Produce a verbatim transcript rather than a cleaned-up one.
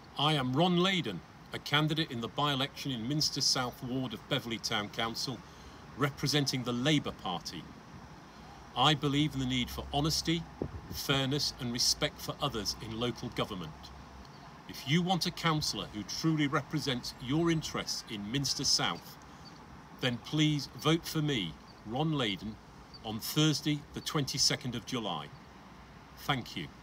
I am Ron Laden, a candidate in the by-election in Minster South ward of Beverley Town Council, representing the Labour Party. I believe in the need for honesty, fairness and respect for others in local government. If you want a councillor who truly represents your interests in Minster South, then please vote for me, Ron Laden, on Thursday the twenty-second of July. Thank you.